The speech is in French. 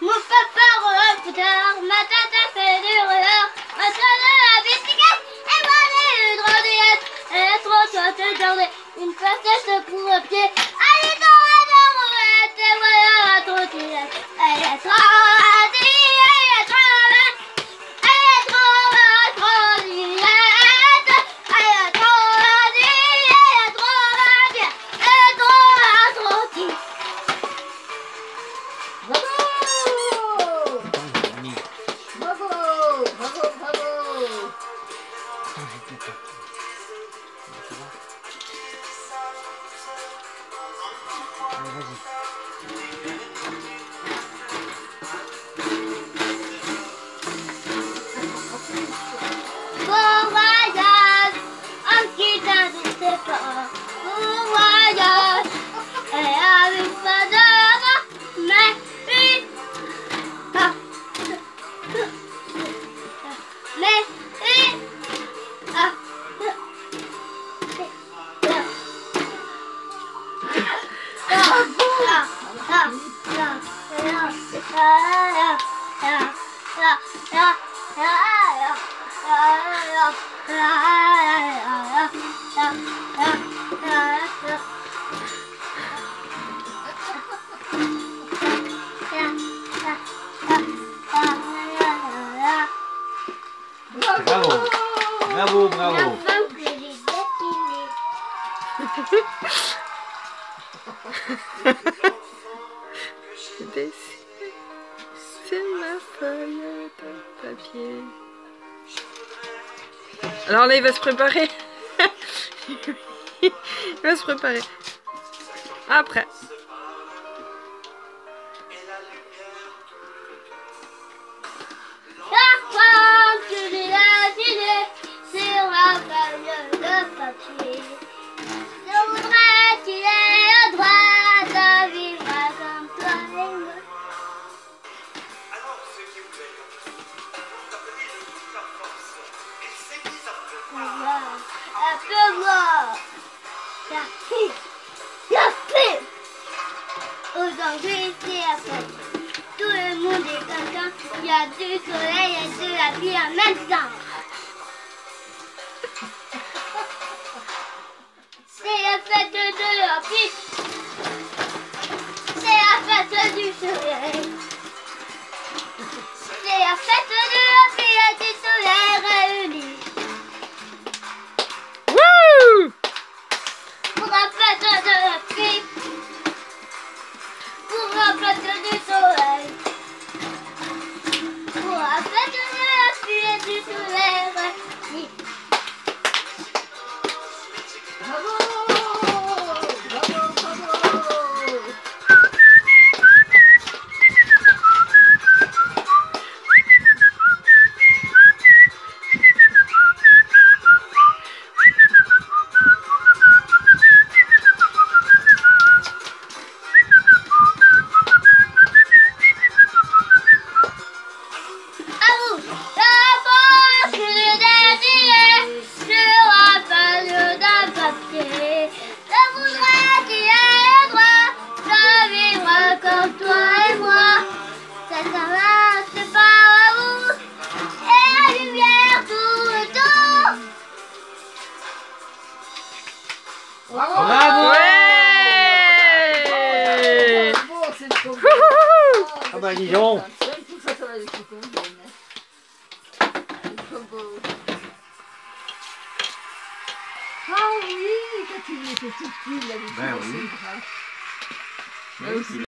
Mon papa relève plus tard, ma tata fait du roller, ma soeur de la bicyclette, et moi j'ai une drôlette. Elle est trop chouette de garder une petite pour le pied. Allez dans la roulette, et voilà la trottinette. Elle est trop radie, elle est trop belle, elle est trop la trottinette. Elle est trop radie, elle est trop la bien, elle est trop la trottinette. Bravo! Bravo, bravo, bravo! Bon voyage, en quittant tous tes parents. Bon voyage, et avec pas d'avant, mais une. Ah. Mais une. Ah. Bravo, bravo, bravo. La femme que j'ai dessinée. C'est ma feuille de papier. Alors là, il va se préparer. Il va se préparer. Après. La femme que j'ai dessinée sur la feuille de papier. Je voudrais qu'il ait le droit de vivre comme toi et moi. Un peu mort. La fille. Aujourd'hui c'est la fête. Tout le monde est content. Il y a du soleil et de la pluie en même temps. C'est la fête de la pluie. C'est la fête du soleil. C'est la fête de la pluie et du soleil réunis. Pour la fête de la pluie, pour la fête du soleil, pour la fête de la pluie et du soleil. Bravo! Bravo, bravo! Bravo! Ouais! Bravo, c'est trop bien. Ah bah dis donc. Tout ça, ça va les couper. C'est trop beau. Ah oui, quand il était tout petit, il avait Ben fait oui. ses bras. Oui,